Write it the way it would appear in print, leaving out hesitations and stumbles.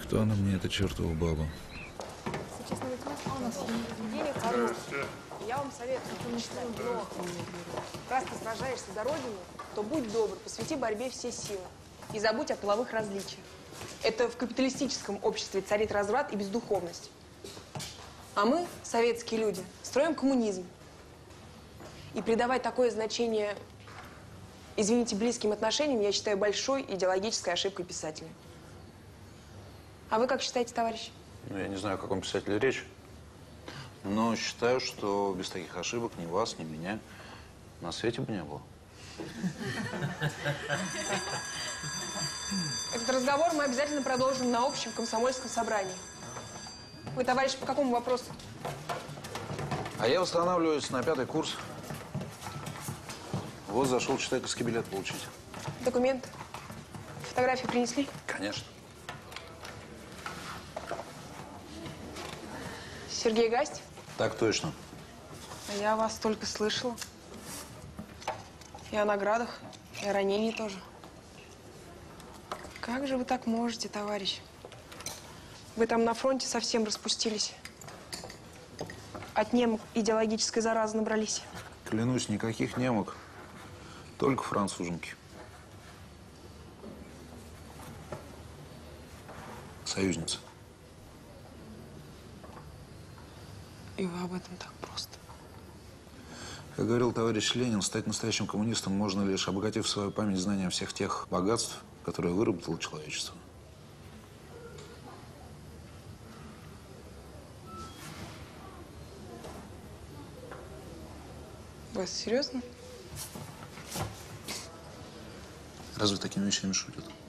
Кто она мне, эта чертова баба? Денег хороший. Я вам советую почитать. Но раз ты сражаешься за Родину, то будь добр, посвяти борьбе все силы. И забудь о половых различиях. Это в капиталистическом обществе царит разврат и бездуховность. А мы, советские люди, строим коммунизм. И придавать такое значение, извините, близким отношениям, я считаю большой идеологической ошибкой писателя. А вы как считаете, товарищ? Ну, я не знаю, о каком писателе речь, но считаю, что без таких ошибок ни вас, ни меня на свете бы не было. Этот разговор мы обязательно продолжим на общем комсомольском собрании. Вы, товарищ, по какому вопросу? А я восстанавливаюсь на 5-й курс. Вот зашел читательский билет получить. Документы? Фотографии принесли? Конечно. Сергей Гастев? Так точно. А я о вас только слышала. И о наградах, и о ранении тоже. Как же вы так можете, товарищ? Вы там на фронте совсем распустились. От немок идеологической заразы набрались. Клянусь, никаких немок, только француженки. Союзница. И вы об этом так просто. Как говорил товарищ Ленин, стать настоящим коммунистом можно лишь обогатив свою память знанием всех тех богатств, которые выработало человечество. Вы серьезно? Разве такими вещами шутят?